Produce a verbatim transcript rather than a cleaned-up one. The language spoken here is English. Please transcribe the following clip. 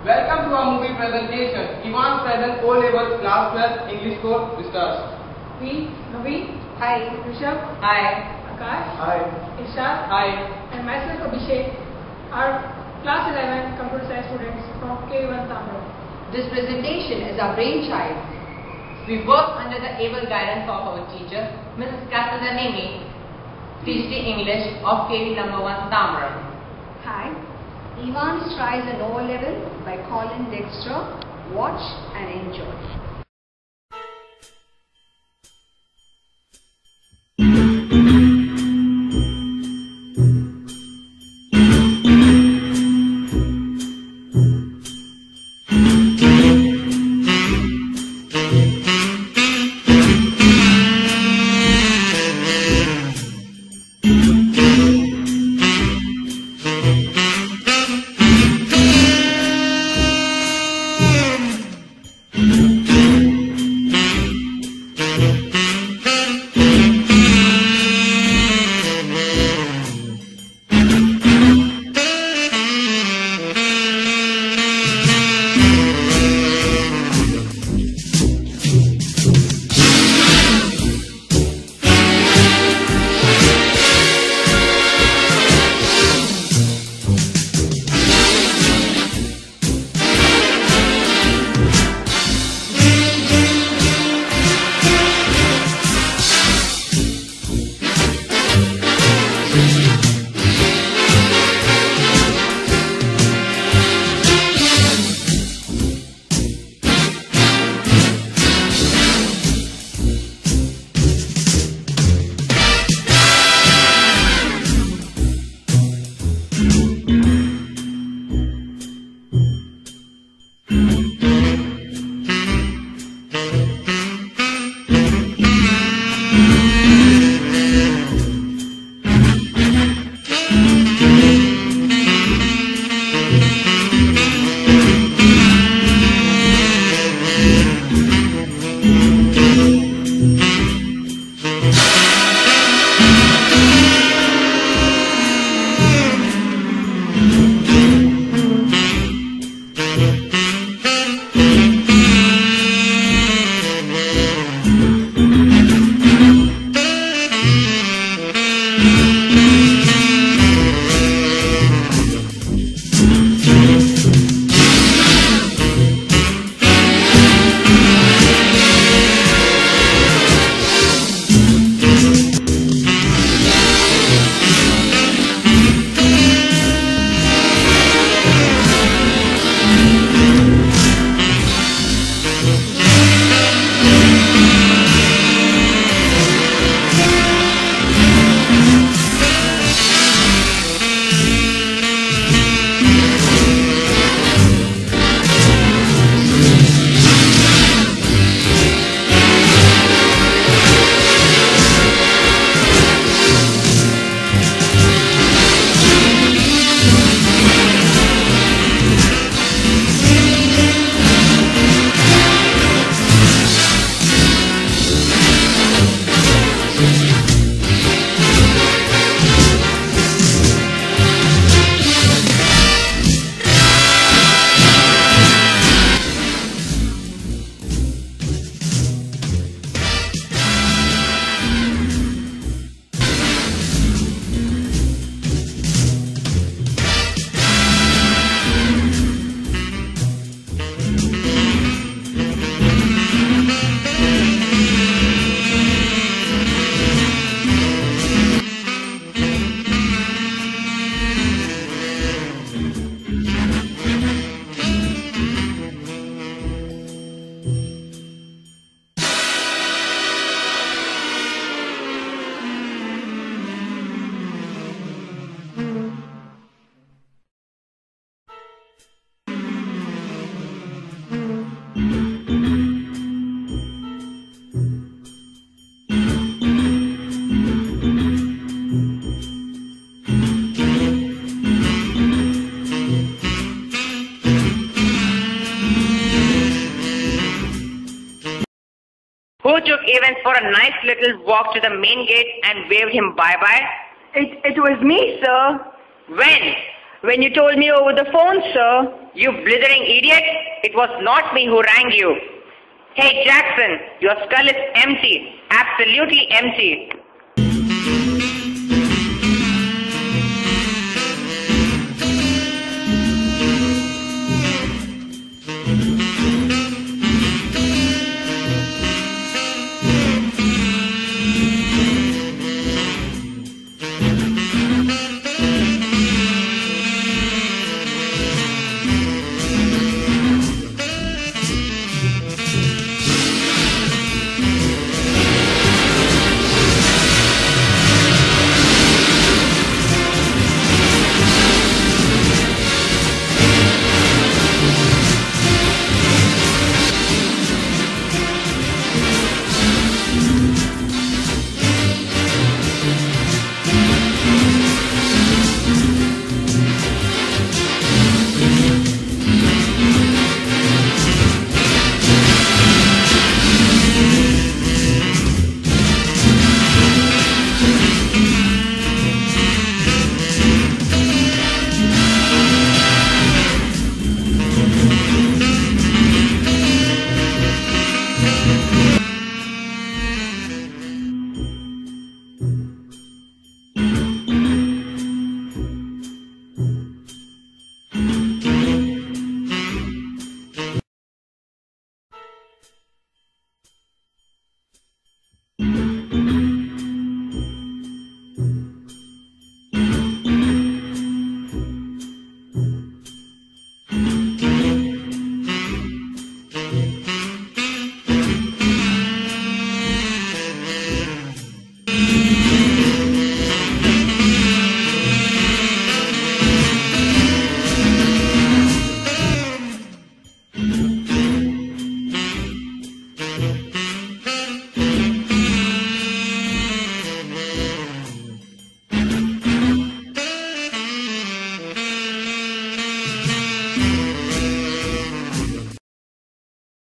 Welcome to our movie presentation. Ivan's present O-Level Class twelve English course starts. Me, Naveen. Hi. Rishabh. Hi. Akash. Hi. Ishaq. Hi. And myself, Abhishek. Our class eleven computer science students from K one Tamil. This presentation is our brainchild. We work under the able guidance of our teacher, Missus Cassandra Nemi, P H D English of K V number one Tamil. Hi. Ivan tries an O level by Colin Dexter. Watch and enjoy. Who took Evans for a nice little walk to the main gate and waved him bye-bye? It, it was me, sir. When? When you told me over the phone, sir. You blithering idiot! It was not me who rang you. Hey Jackson, your skull is empty. Absolutely empty. Thank you.